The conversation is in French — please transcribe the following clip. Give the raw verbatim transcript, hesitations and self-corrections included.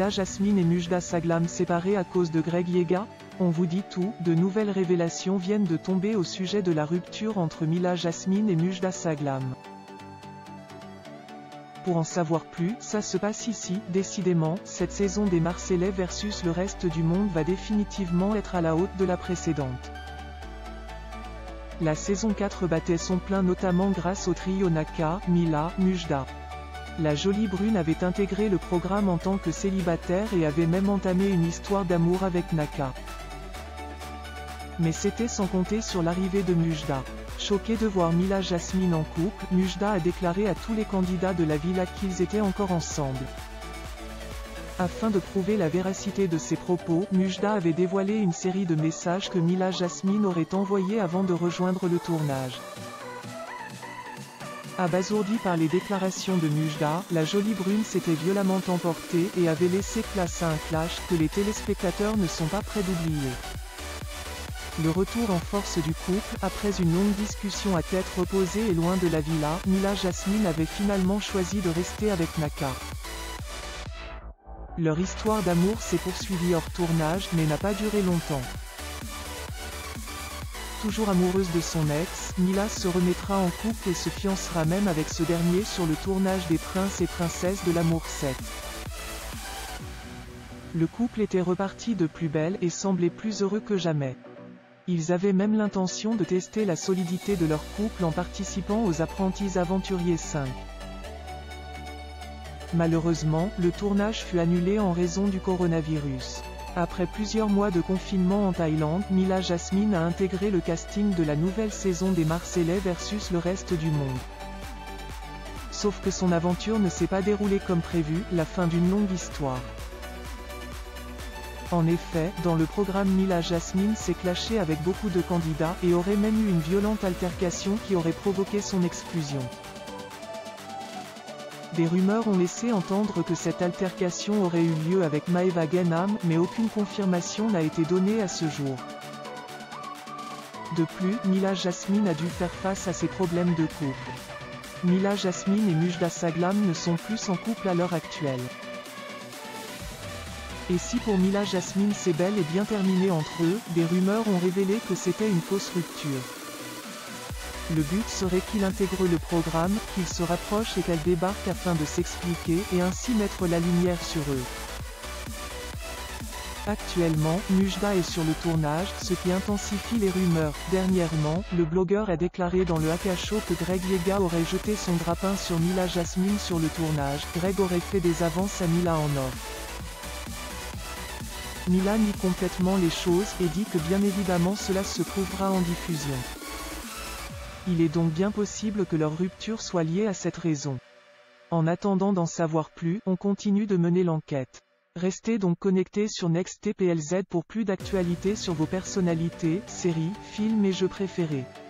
Mila Jasmine et Mujda Saglam séparés à cause de Greg Yega? On vous dit tout, de nouvelles révélations viennent de tomber au sujet de la rupture entre Mila Jasmine et Mujda Saglam. Pour en savoir plus, ça se passe ici. Décidément, cette saison des Marseillais versus le reste du monde va définitivement être à la hauteur de la précédente. La saison quatre battait son plein notamment grâce au trio Naka, Mila, Mujda. La jolie brune avait intégré le programme en tant que célibataire et avait même entamé une histoire d'amour avec Naka. Mais c'était sans compter sur l'arrivée de Mujda. Choquée de voir Mila Jasmine en couple, Mujda a déclaré à tous les candidats de la villa qu'ils étaient encore ensemble. Afin de prouver la véracité de ses propos, Mujda avait dévoilé une série de messages que Mila Jasmine aurait envoyés avant de rejoindre le tournage. Abasourdie par les déclarations de Mujda, la jolie brune s'était violemment emportée et avait laissé place à un clash que les téléspectateurs ne sont pas près d'oublier. Le retour en force du couple, après une longue discussion à tête reposée et loin de la villa, Mila Jasmine avait finalement choisi de rester avec Naka. Leur histoire d'amour s'est poursuivie hors tournage, mais n'a pas duré longtemps. Toujours amoureuse de son ex, Mila se remettra en couple et se fiancera même avec ce dernier sur le tournage des Princes et Princesses de l'amour sept. Le couple était reparti de plus belle et semblait plus heureux que jamais. Ils avaient même l'intention de tester la solidité de leur couple en participant aux Apprentis Aventuriers cinq. Malheureusement, le tournage fut annulé en raison du coronavirus. Après plusieurs mois de confinement en Thaïlande, Mila Jasmine a intégré le casting de la nouvelle saison des Marseillais versus le reste du monde. Sauf que son aventure ne s'est pas déroulée comme prévu, la fin d'une longue histoire. En effet, dans le programme Mila Jasmine s'est clashée avec beaucoup de candidats et aurait même eu une violente altercation qui aurait provoqué son exclusion. Des rumeurs ont laissé entendre que cette altercation aurait eu lieu avec Maeva Genam, mais aucune confirmation n'a été donnée à ce jour. De plus, Mila Jasmine a dû faire face à ses problèmes de couple. Mila Jasmine et Mujda Saglam ne sont plus en couple à l'heure actuelle. Et si pour Mila Jasmine c'est bel et bien terminé entre eux, des rumeurs ont révélé que c'était une fausse rupture. Le but serait qu'il intègre le programme, qu'il se rapproche et qu'elle débarque afin de s'expliquer et ainsi mettre la lumière sur eux. Actuellement, Mujda est sur le tournage, ce qui intensifie les rumeurs. Dernièrement, le blogueur a déclaré dans le Haka Show que Greg Yega aurait jeté son grappin sur Mila Jasmine sur le tournage. Greg aurait fait des avances à Mila en or. Mila nie complètement les choses et dit que bien évidemment cela se prouvera en diffusion. Il est donc bien possible que leur rupture soit liée à cette raison. En attendant d'en savoir plus, on continue de mener l'enquête. Restez donc connectés sur Next T P L Z pour plus d'actualités sur vos personnalités, séries, films et jeux préférés.